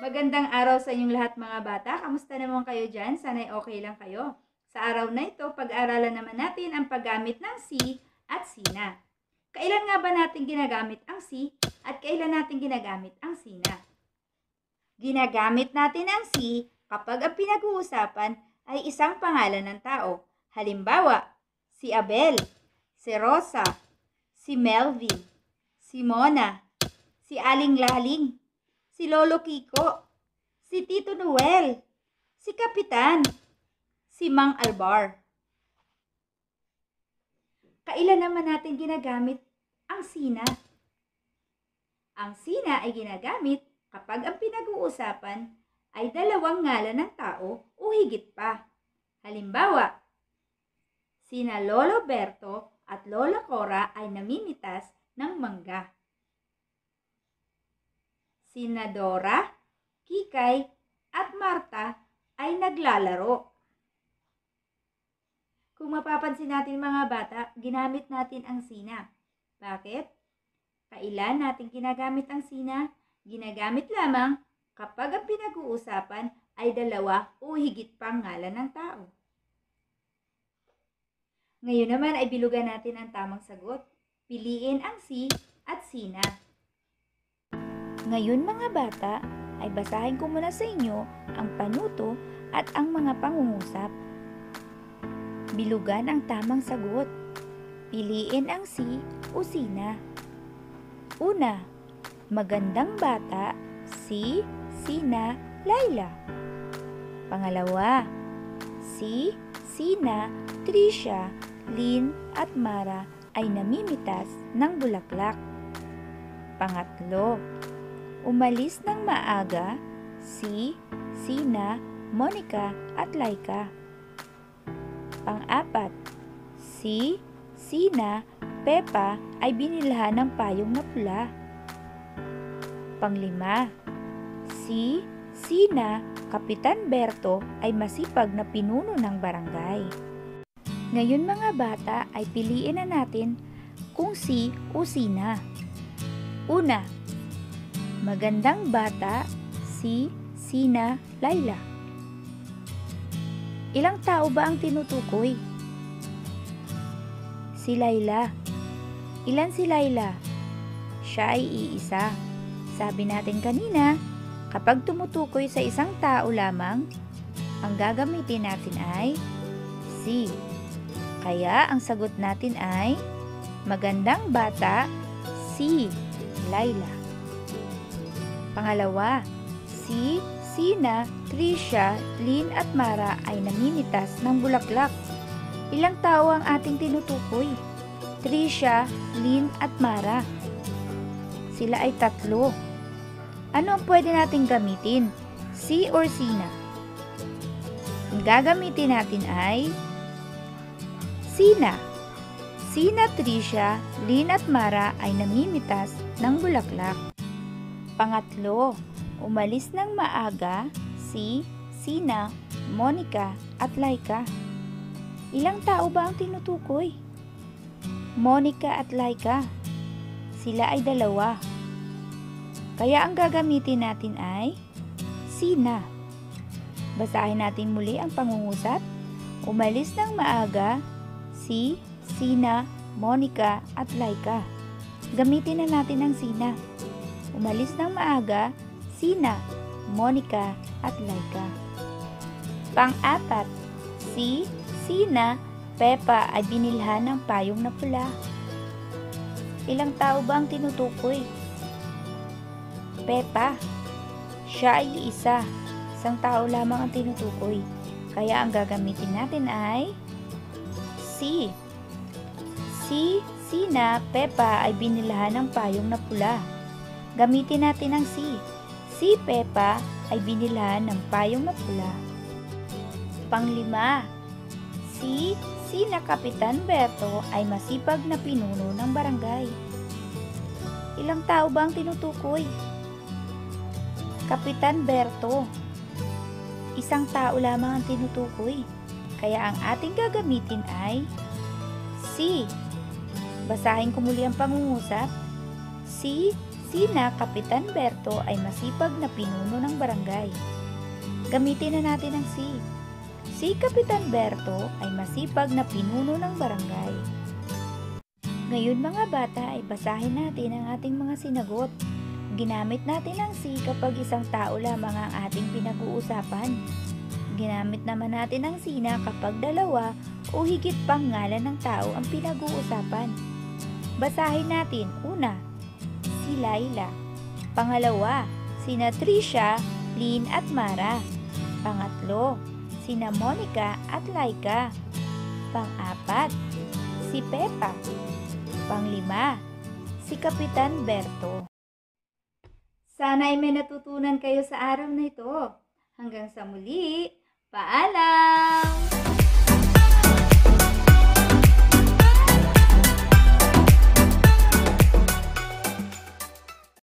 Magandang araw sa inyong lahat mga bata. Kamusta naman kayo dyan? Sana'y okay lang kayo. Sa araw na ito, pag-aaralan naman natin ang paggamit ng si at sina. Kailan nga ba natin ginagamit ang si at kailan natin ginagamit ang sina? Ginagamit natin ang si kapag ang pinag-uusapan ay isang pangalan ng tao. Halimbawa, si Abel, si Rosa, si Melvin, si Mona, si Aling Laling, si Lolo Kiko, si Tito Noel, si Kapitan, si Mang Albar. Kailan naman natin ginagamit ang sina? Ang sina ay ginagamit kapag ang pinag-uusapan ay dalawang ngalan ng tao o higit pa. Halimbawa, sina Lolo Berto at Lola Cora ay namimitas ng mangga. Sina Dora, Kikay at Marta ay naglalaro. Kung mapapansin natin mga bata, ginamit natin ang sina. Bakit? Kailan natin ginagamit ang sina? Ginagamit lamang kapag ang pinag-uusapan ay dalawa o higit pang ngalan ng tao. Ngayon naman ay bilugan natin ang tamang sagot. Piliin ang si at sina. Ngayon mga bata, ay basahin ko muna sa inyo ang panuto at ang mga pangungusap. Bilugan ang tamang sagot. Piliin ang si o sina. Una, magandang bata, si, sina, Laila. Pangalawa, si, sina, Trisha, Lynn at Mara ay namimitas ng bulaklak. Pangatlo, umalis ng maaga, si, sina, Monica at Laika. Pang-apat, si, sina, Peppa ay binilhan ng payong na pula. Panglima, si, sina, Kapitan Berto ay masipag na pinuno ng barangay. Ngayon mga bata ay piliin na natin kung si o sina. Una, magandang bata, si, sina, Laila. Ilang tao ba ang tinutukoy? Si Laila. Ilan si Laila? Siya ay iisa. Sabi natin kanina, kapag tumutukoy sa isang tao lamang, ang gagamitin natin ay si. Kaya ang sagot natin ay magandang bata, si Laila. Pangalawa, si, sina, Trisha, Lynn at Mara ay namimitas ng bulaklak. Ilang tao ang ating tinutukoy? Trisha, Lynn at Mara. Sila ay tatlo. Ano ang pwede nating gamitin? Si or sina? Ang gagamitin natin ay sina. Sina Trisha, Lynn at Mara ay namimitas ng bulaklak. Pangatlo, umalis ng maaga, si, sina, Monica at Laika. Ilang tao ba ang tinutukoy? Monica at Laika. Sila ay dalawa. Kaya ang gagamitin natin ay sina. Basahin natin muli ang pangungusap. Umalis ng maaga, si, sina, Monica at Laika. Gamitin na natin ang sina. Umalis ng maaga, sina, Monica at Laika. Pang-apat, si, sina, Peppa ay binilhan ng payong na pula. Ilang tao ba ang tinutukoy? Peppa. Siya ay isa. Isang tao lamang ang tinutukoy. Kaya ang gagamitin natin ay si. Si, sina, Peppa ay binilhan ng payong na pula. Gamitin natin ang si. Si Peppa ay binilhan ng payong na pula. Panglima, si, sina Kapitan Berto ay masipag na pinuno ng barangay. Ilang tao ba ang tinutukoy? Kapitan Berto. Isang tao lamang ang tinutukoy. Kaya ang ating gagamitin ay si. Basahin ko muli ang pangungusap. Si, Sina Kapitan Berto ay masipag na pinuno ng barangay. Gamitin na natin ang si. Si Kapitan Berto ay masipag na pinuno ng barangay. Ngayon mga bata ay basahin natin ang ating mga sinagot. Ginamit natin ang si kapag isang tao lamang ang ating pinag-uusapan. Ginamit naman natin ang sina kapag dalawa o higit pang ngalan ng tao ang pinag-uusapan. Basahin natin. Una, si Laila. Pangalawa, sina Trisha, Lynn at Mara. Pangatlo, sina Monica at Laika. Pang-apat, si Peppa. Pang-lima, si Kapitan Berto. Sana ay may natutunan kayo sa araw na ito. Hanggang sa muli, paalam!